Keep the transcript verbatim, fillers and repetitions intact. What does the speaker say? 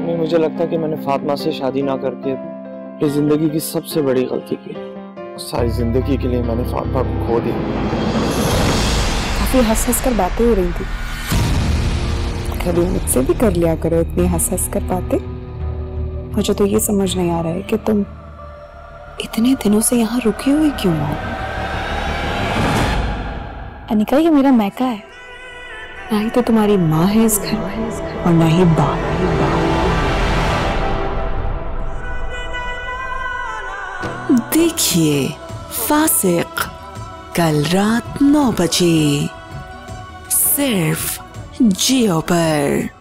नहीं, मुझे लगता है कि मैंने फातिमा से शादी ना करके अपनी जिंदगी की सबसे बड़ी गलती की। सारी जिंदगी के लिए मैंने फातिमा को खो दिया। काफी हंस हंस कर बातें हो रही थी। कभी मुझसे भी कर लिया करो इतनी हंस हंस कर बातें। मुझे तो ये समझ नहीं आ रहा है कि तुम इतने दिनों से यहाँ रुकी हुई क्यों हो। अनिका, ये मेरा मैका है, ना ही तो तुम्हारी माँ है इस घर में और ना ही बाप। देखिए फासिक कल रात नौ बजे सिर्फ जियो पर।